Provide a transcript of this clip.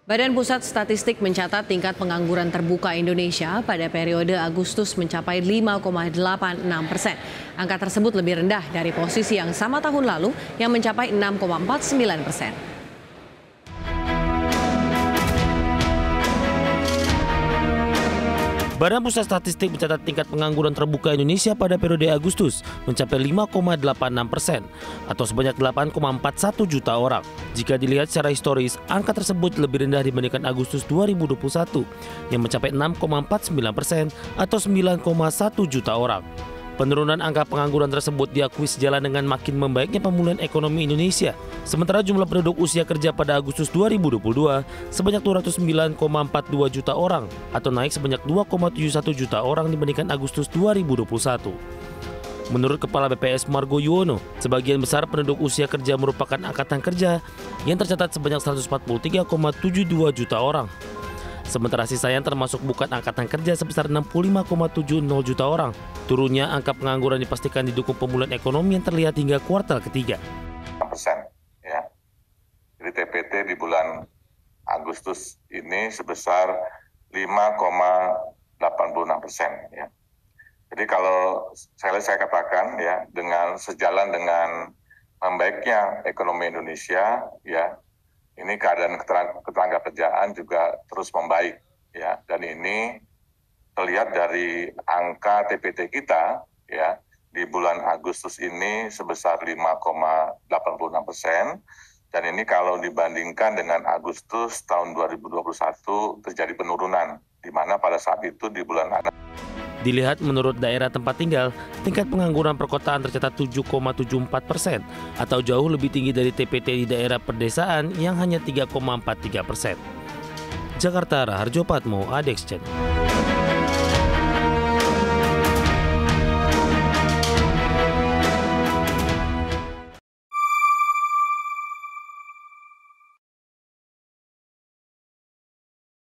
Badan Pusat Statistik mencatat tingkat pengangguran terbuka Indonesia pada periode Agustus mencapai 5,86%. Angka tersebut lebih rendah dari posisi yang sama tahun lalu yang mencapai 6,49%. Badan Pusat Statistik mencatat tingkat pengangguran terbuka Indonesia pada periode Agustus mencapai 5,86% atau sebanyak 8,41 juta orang. Jika dilihat secara historis, angka tersebut lebih rendah dibandingkan Agustus 2021 yang mencapai 6,49% atau 9,1 juta orang. Penurunan angka pengangguran tersebut diakui sejalan dengan makin membaiknya pemulihan ekonomi Indonesia. Sementara jumlah penduduk usia kerja pada Agustus 2022 sebanyak 209,42 juta orang atau naik sebanyak 2,71 juta orang dibandingkan Agustus 2021. Menurut Kepala BPS Margo Yuwono, sebagian besar penduduk usia kerja merupakan angkatan kerja yang tercatat sebanyak 143,72 juta orang. Sementara sisanya termasuk bukan angkatan kerja sebesar 65,70 juta orang. Turunnya angka pengangguran dipastikan didukung pemulihan ekonomi yang terlihat hingga kuartal ketiga. Ya. Jadi TPT di bulan Agustus ini sebesar 5,86%. Ya. Jadi kalau saya katakan ya, dengan sejalan dengan membaiknya ekonomi Indonesia, ya. Ini keadaan ketenagakerjaan juga terus membaik, ya. Dan ini terlihat dari angka TPT kita, ya, di bulan Agustus ini sebesar 5,86%. Dan ini kalau dibandingkan dengan Agustus tahun 2021 terjadi penurunan, di mana pada saat itu di bulan Dilihat menurut daerah tempat tinggal, tingkat pengangguran perkotaan tercatat 7,74% atau jauh lebih tinggi dari TPT di daerah pedesaan yang hanya 3,43%. Jakarta, Raharjo Patmo, ADEX Channel.